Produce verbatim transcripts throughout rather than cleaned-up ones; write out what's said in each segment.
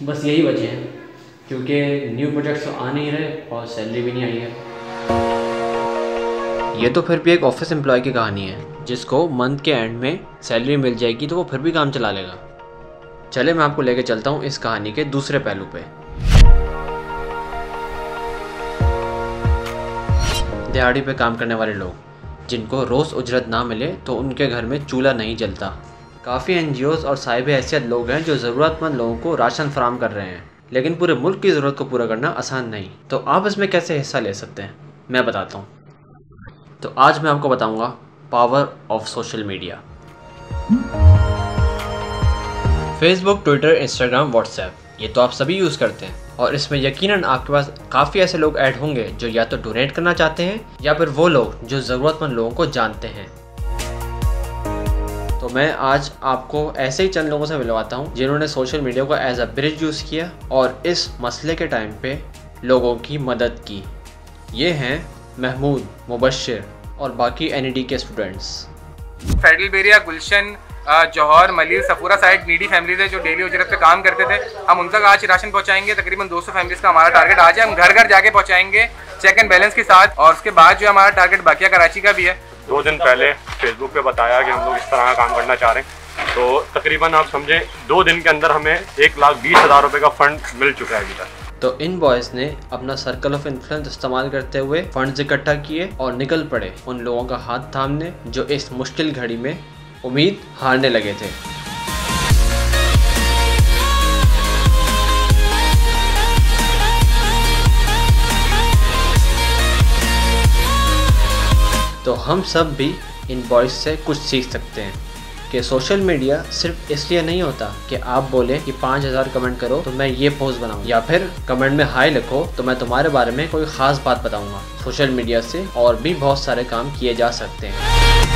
बस यही बचे हैं क्योंकि न्यू प्रोजेक्ट्स तो आ नहीं रहे और सैलरी भी नहीं आई है। ये तो फिर भी एक ऑफिस एम्प्लॉय की कहानी है जिसको मंथ के एंड में सैलरी मिल जाएगी तो वो फिर भी काम चला लेगा। चले मैं आपको लेके चलता हूँ इस कहानी के दूसरे पहलू पे। दिहाड़ी पे काम करने वाले लोग जिनको रोज़ उजरत ना मिले तो उनके घर में चूल्हा नहीं जलता। काफ़ी एन जी ओज़ और साहिब हैसियत लोग हैं जो ज़रूरतमंद लोगों को राशन फराहम कर रहे हैं, लेकिन पूरे मुल्क की ज़रूरत को पूरा करना आसान नहीं। तो आप इसमें कैसे हिस्सा ले सकते हैं मैं बताता हूँ। तो आज मैं आपको बताऊँगा power of social media. Facebook, Twitter, Instagram, WhatsApp ये तो आप सभी यूज़ करते हैं और इसमें यकीनन आपके पास काफ़ी ऐसे लोग ऐड होंगे जो या तो डोनेट करना चाहते हैं या फिर वो लोग जो ज़रूरतमंद लोगों को जानते हैं। तो मैं आज आपको ऐसे ही चंद लोगों से मिलवाता हूँ जिन्होंने सोशल मीडिया को एज अ ब्रिज यूज़ किया और इस मसले के टाइम पे लोगों की मदद की। ये हैं महमूद, मुबश्शिर और बाकी एन ई डी के students. Federal B area, Gulshan, Jauhar, Malir, Safoora side needy families है जो डेली उजरत पे काम करते थे। हम उन तक आज राशन पहुंचाएंगे। तकरीबन दो सौ फैमिलीज का हमारा टारगेट आज है। हम घर घर जाके पहुंचाएंगे चेक एंड बैलेंस के साथ। और उसके बाद जो हमारा टारगेट बाकिया कराची का भी है। दो दिन पहले फेसबुक पे बताया कि हम लोग इस तरह का काम करना चाह रहे हैं, तो तकरीबन आप समझें दो दिन के अंदर हमें एक लाख बीस हज़ार रुपये का फंड मिल चुका है अभी तक। तो इन बॉयज़ ने अपना सर्कल ऑफ इन्फ्लुएंस इस्तेमाल करते हुए फंड्स इकट्ठा किए और निकल पड़े उन लोगों का हाथ थामने जो इस मुश्किल घड़ी में उम्मीद हारने लगे थे। तो हम सब भी इन बॉयज़ से कुछ सीख सकते हैं कि सोशल मीडिया सिर्फ इसलिए नहीं होता कि आप बोले कि पाँच हज़ार कमेंट करो तो मैं ये पोस्ट बनाऊँ या फिर कमेंट में हाई लिखो तो मैं तुम्हारे बारे में कोई ख़ास बात बताऊँगा। सोशल मीडिया से और भी बहुत सारे काम किए जा सकते हैं।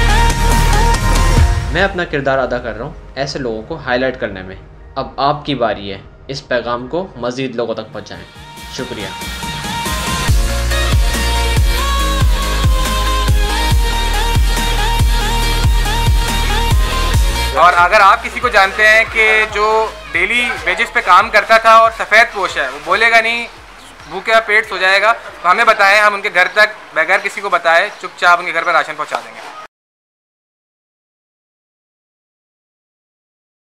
मैं अपना किरदार अदा कर रहा हूँ ऐसे लोगों को हाईलाइट करने में। अब आपकी बारी है इस पैगाम को मज़ीद लोगों तक पहुँचाएँ। शुक्रिया। और अगर आप किसी को जानते हैं कि जो डेली वेजेस पे काम करता था और सफ़ेद पोश है, वो बोलेगा नहीं, भूखे पेट सो जाएगा, तो हमें बताएं, हम उनके घर तक बगैर किसी को बताए चुपचाप उनके घर पर राशन पहुंचा देंगे।